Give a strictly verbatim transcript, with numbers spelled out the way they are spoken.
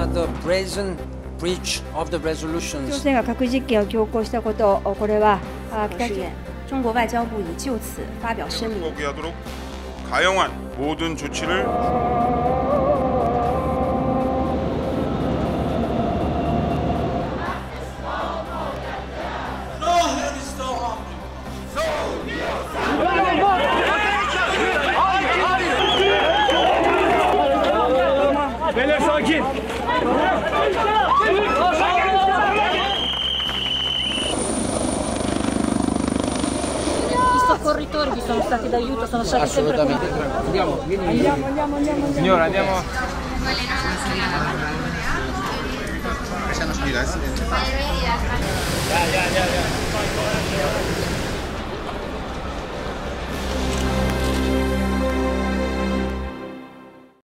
the brazen breach of the resolutions. 朝鮮が核実験を強行したこと、これは北朝鮮。 中国外交部已就此发表声明。 가용한 모든 조치를 I soccorritori che sono stati d'aiuto sono stati assolutamente. sempre Andiamo, vieni. Andiamo, andiamo, andiamo. Signora, andiamo. esa no es mi idea, es- Ya, ya, ya, ya.